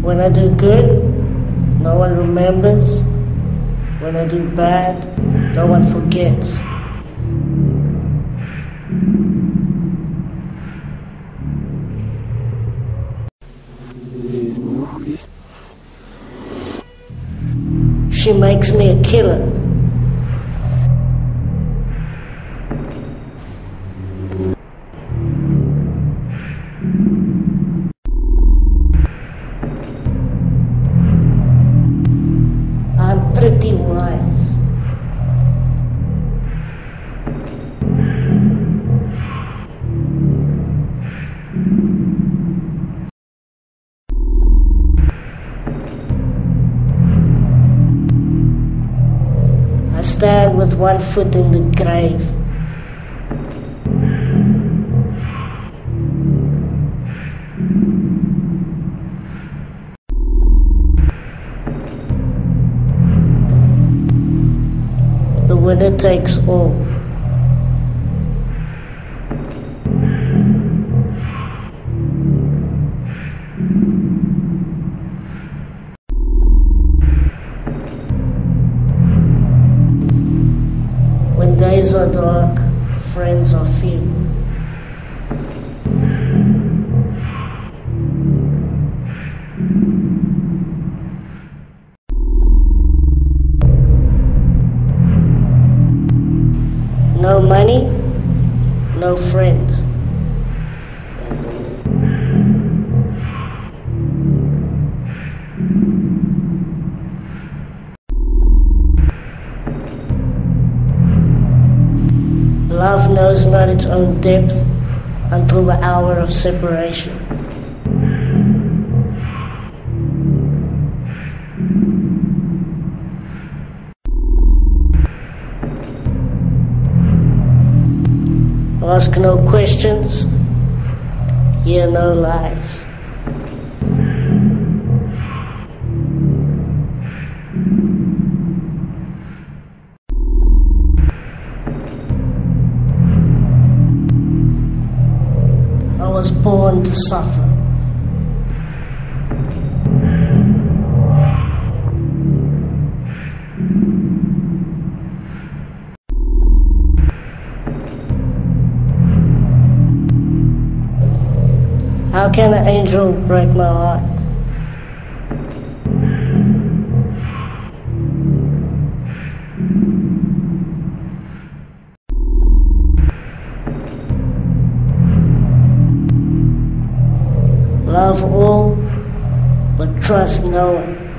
When I do good, no one remembers. When I do bad, no one forgets. She makes me a killer. I'm pretty wise. I stand with one foot in the grave. The winner takes all. When days are dark, friends are few. No money, no friends. Love knows not its own depth until the hour of separation. Ask no questions, hear no lies. I was born to suffer. How can an angel break my heart? Love all, but trust no one.